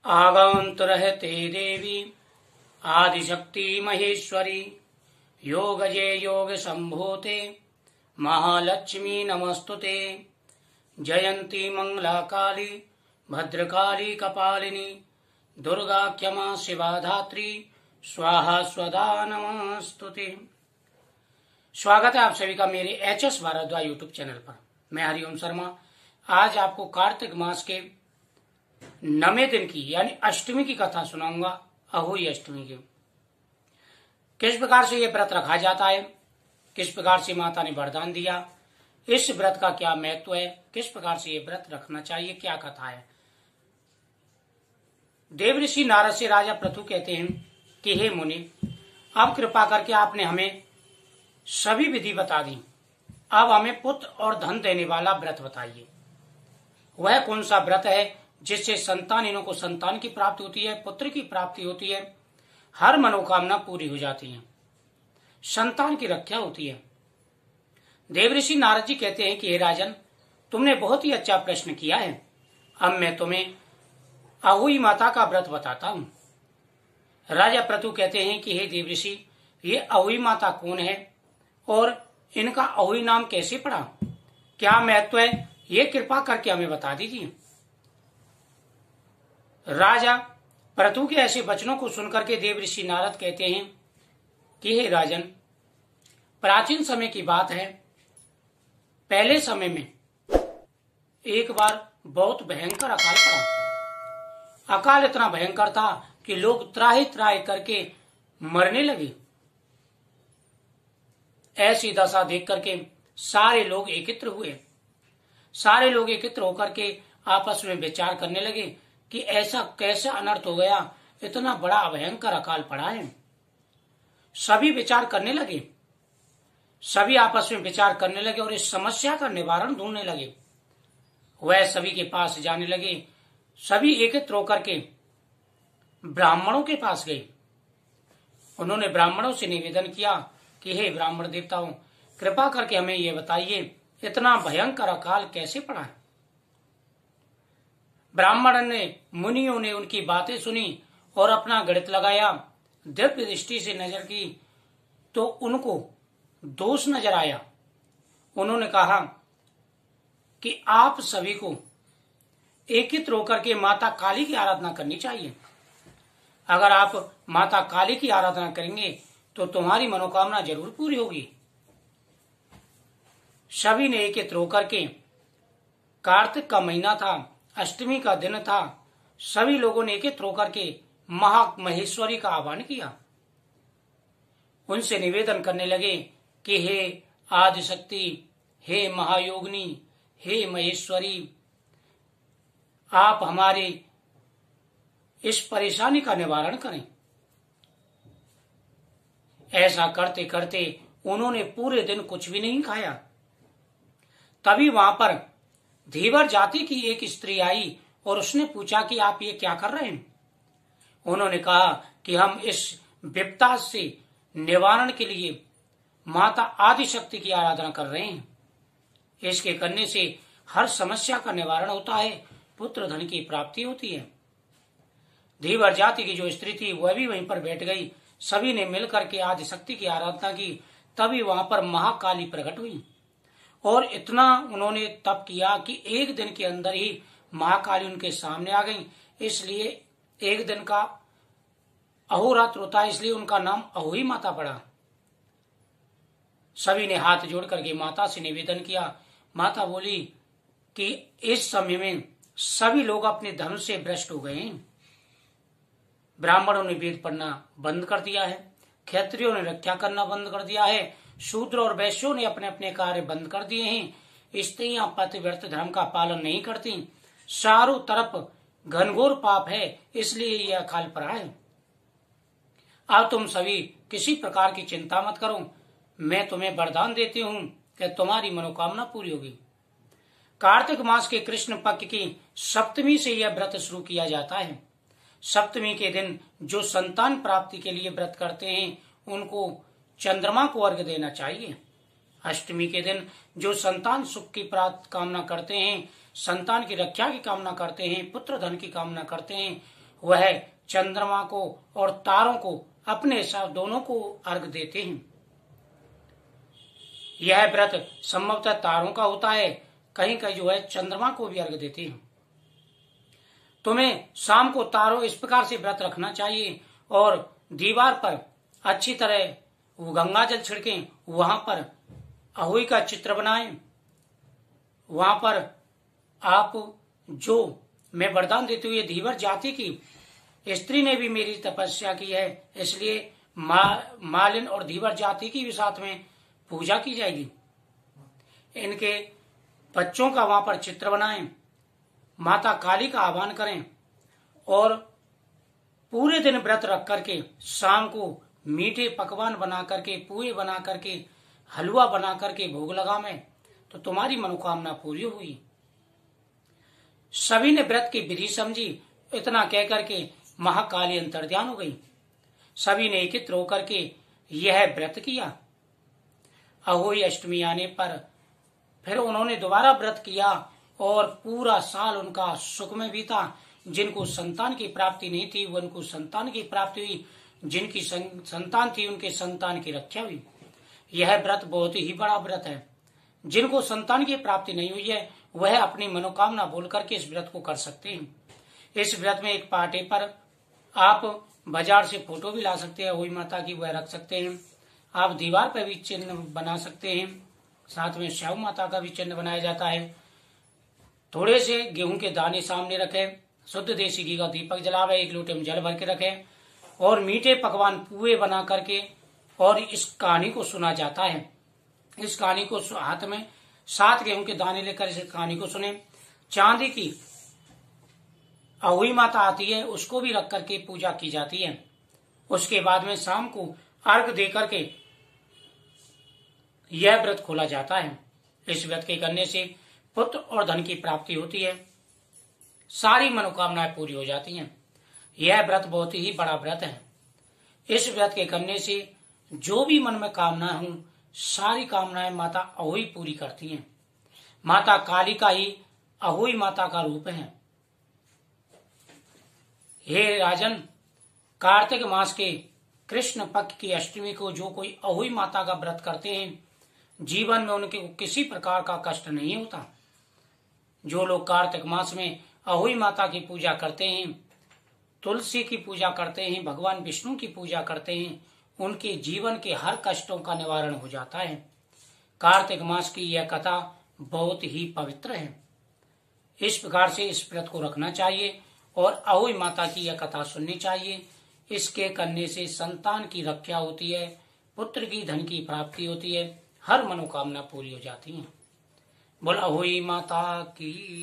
आगंत रहते देवी आदिशक्ति महेश्वरी योगजे योग संभूते महालक्ष्मी नमस्तुते। जयंती मंगला काली भद्रकाली कपालिनी दुर्गा क्षमा शिवा धात्री स्वाहा स्वदा नमस्तुते। स्वागत है आप सभी का मेरे HS भारद्वाज यूट्यूब चैनल पर। मैं हरिओम शर्मा आज आपको कार्तिक मास के 9वें दिन की यानी अष्टमी की कथा सुनाऊंगा। अहोई अष्टमी की किस प्रकार से यह व्रत रखा जाता है, किस प्रकार से माता ने वरदान दिया, इस व्रत का क्या महत्व है, किस प्रकार से यह व्रत रखना चाहिए, क्या कथा है। देवऋषि नारद से राजा पृथु कहते हैं कि हे मुनि, अब कृपा करके आपने हमें सभी विधि बता दी, अब हमें पुत्र और धन देने वाला व्रत बताइए। वह कौन सा व्रत है जिससे संतानिनों को संतान की प्राप्ति होती है, पुत्र की प्राप्ति होती है, हर मनोकामना पूरी हो जाती है, संतान की रक्षा होती है। देवऋषि नारद जी कहते हैं कि हे राजन, तुमने बहुत ही अच्छा प्रश्न किया है। अब मैं तुम्हें अहोई माता का व्रत बताता हूं। राजा पृथु कहते हैं कि हे देवऋषि, ये अहोई माता कौन है और इनका अहोई नाम कैसे पड़ा, क्या महत्व है, ये कृपा करके हमें बता दीजिए। राजा पृथु के ऐसे वचनों को सुनकर के देवऋषि नारद कहते हैं कि हे राजन, प्राचीन समय की बात है। पहले समय में एक बार बहुत भयंकर अकाल पड़ा। अकाल इतना भयंकर था कि लोग त्राहि त्राहि करके मरने लगे। ऐसी दशा देख करके सारे लोग एकत्र हुए। सारे लोग एकत्र होकर के आपस में विचार करने लगे कि ऐसा कैसा अनर्थ हो गया, इतना बड़ा भयंकर अकाल पड़ा है। सभी विचार करने लगे, सभी आपस में विचार करने लगे और इस समस्या का निवारण ढूंढने लगे। वह सभी के पास जाने लगे। सभी एकत्र होकर के ब्राह्मणों के पास गए। उन्होंने ब्राह्मणों से निवेदन किया कि हे ब्राह्मण देवताओं, कृपा करके हमें यह बताइए, इतना भयंकर अकाल कैसे पड़ा है। ब्राह्मण ने मुनियों ने उनकी बातें सुनी और अपना गणित लगाया। दिव्य दृष्टि से नजर की तो उनको दोष नजर आया। उन्होंने कहा कि आप सभी को एकत्र होकर के माता काली की आराधना करनी चाहिए। अगर आप माता काली की आराधना करेंगे तो तुम्हारी मनोकामना जरूर पूरी होगी। सभी ने एकत्र होकर के, कार्तिक का महीना था, अष्टमी का दिन था, सभी लोगों ने एकत्र होकर के महेश्वरी का आह्वान किया। उनसे निवेदन करने लगे कि हे आदिशक्ति, हे महायोगिनी, हे महेश्वरी, आप हमारे इस परेशानी का निवारण करें। ऐसा करते करते उन्होंने पूरे दिन कुछ भी नहीं खाया। तभी वहां पर धीवर जाति की एक स्त्री आई और उसने पूछा कि आप ये क्या कर रहे हैं। उन्होंने कहा कि हम इस विपदा से निवारण के लिए माता आदिशक्ति की आराधना कर रहे हैं। इसके करने से हर समस्या का निवारण होता है, पुत्र धन की प्राप्ति होती है। धीवर जाति की जो स्त्री थी वह भी वहीं पर बैठ गई। सभी ने मिलकर के आदिशक्ति की आराधना की। तभी वहां पर महाकाली प्रकट हुई और इतना उन्होंने तप किया कि एक दिन के अंदर ही महाकाली उनके सामने आ गई। इसलिए एक दिन का अहोरात्र होता है, इसलिए उनका नाम अहोई माता पड़ा। सभी ने हाथ जोड़ करके माता से निवेदन किया। माता बोली कि इस समय में सभी लोग अपने धर्म से भ्रष्ट हो गए हैं। ब्राह्मणों ने वेद पढ़ना बंद कर दिया है, क्षत्रियों ने रक्षा करना बंद कर दिया है, शूद्र और वैश्यों ने अपने अपने कार्य बंद कर दिए हैं। स्त्रियां पतिव्रत धर्म का पालन नहीं करती। चारों तरफ घनघोर पाप है, इसलिए यह अकाल पड़ा है। अब तुम सभी किसी प्रकार की चिंता मत करो, मैं तुम्हें वरदान देती हूं कि तुम्हारी मनोकामना पूरी होगी। कार्तिक मास के कृष्ण पक्ष की सप्तमी से यह व्रत शुरू किया जाता है। सप्तमी के दिन जो संतान प्राप्ति के लिए व्रत करते हैं उनको चंद्रमा को अर्घ्य देना चाहिए। अष्टमी के दिन जो संतान सुख की प्राप्त कामना करते हैं, संतान की रक्षा की कामना करते हैं, पुत्र धन की कामना करते हैं, वह चंद्रमा को और तारों को अपने साथ दोनों को अर्घ देते हैं। यह व्रत संभवतः तारों का होता है, कहीं कहीं जो है चंद्रमा को भी अर्घ देते हैं। तुम्हें शाम को तारों इस प्रकार से व्रत रखना चाहिए और दीवार पर अच्छी तरह वो गंगा जल छिड़कें, वहां पर अहोई का चित्र बनाएं। वहां पर आप जो मैं वरदान देते हुए धीवर जाति की स्त्री ने भी मेरी तपस्या की है, इसलिए मालिन और धीवर जाति की भी साथ में पूजा की जाएगी। इनके बच्चों का वहां पर चित्र बनाएं, माता काली का आह्वान करें और पूरे दिन व्रत रख करके शाम को मीठे पकवान बना करके, पुए बना करके, हलवा बना करके भोग लगावें तो तुम्हारी मनोकामना पूरी हुई। सभी ने व्रत की विधि समझी। इतना कह करके महाकाली अंतर्ध्यान हो गई। सभी ने एकत्र होकर के यह व्रत किया। अहोई अष्टमी आने पर फिर उन्होंने दोबारा व्रत किया और पूरा साल उनका सुख में बीता। जिनको संतान की प्राप्ति नहीं थी वो उनको संतान की प्राप्ति हुई, जिनकी संतान थी उनके संतान की रक्षा हुई। यह व्रत बहुत ही बड़ा व्रत है। जिनको संतान की प्राप्ति नहीं हुई है वह अपनी मनोकामना बोल करके इस व्रत को कर सकते हैं। इस व्रत में एक पाटे पर आप बाजार से फोटो भी ला सकते हैं, अहोई माता की, वह रख सकते हैं। आप दीवार पर भी चिन्ह बना सकते हैं, साथ में श्याम माता का भी चिन्ह बनाया जाता है। थोड़े से गेहूं के दाने सामने रखें, शुद्ध देसी घी का दीपक जलावे, 1 लोटे में जल भर के रखें और मीठे पकवान पुए बना करके, और इस कहानी को सुना जाता है। इस कहानी को हाथ में 7 गेहूं के दाने लेकर इस कहानी को सुने। चांदी की अहोई माता आती है, उसको भी रख करके पूजा की जाती है। उसके बाद में शाम को अर्घ दे करके यह व्रत खोला जाता है। इस व्रत के करने से पुत्र और धन की प्राप्ति होती है, सारी मनोकामनाएं पूरी हो जाती हैं। यह व्रत बहुत ही बड़ा व्रत है। इस व्रत के करने से जो भी मन में कामना हो, सारी कामनाएं माता अहोई पूरी करती हैं। माता काली का ही अहोई माता का रूप है। हे राजन, कार्तिक मास के कृष्ण पक्ष की अष्टमी को जो कोई अहोई माता का व्रत करते हैं, जीवन में उनके किसी प्रकार का कष्ट नहीं होता। जो लोग कार्तिक मास में अहोई माता की पूजा करते हैं, तुलसी की पूजा करते हैं, भगवान विष्णु की पूजा करते हैं, उनके जीवन के हर कष्टों का निवारण हो जाता है। कार्तिक मास की यह कथा बहुत ही पवित्र है। इस प्रकार से इस व्रत को रखना चाहिए और अहोई माता की यह कथा सुननी चाहिए। इसके करने से संतान की रक्षा होती है, पुत्र की धन की प्राप्ति होती है, हर मनोकामना पूरी हो जाती है। बोल अहोई माता की।